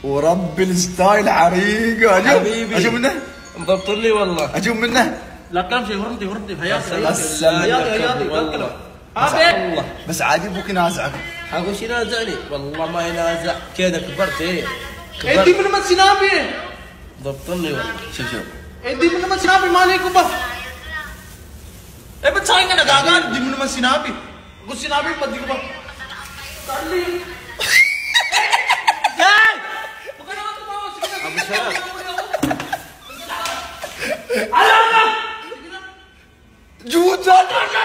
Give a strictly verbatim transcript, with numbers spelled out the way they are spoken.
ورب الستايل حريقه. اشوف حبيبي اشوف منه مضبط لي والله. اشوف منه. لا كلام شيء وردي وردي هياطي بس هياطي هياطي والله. هياطي. بس عادي ابوك ينازعك. حقوش ينازعني والله ما ينازع كذا كبرت ايه ادي من ما سنابي ضبط لي والله. شوف شوف ادي من ما سنابي مالكم بس eh ba't sa akin ka nagagal? Di mo naman sinabi. Kung sinabi, ba't di ko ba? Darling! Yan! Huwag ka naman tumawa. Sige na. Abi siya. Alam na! Juda!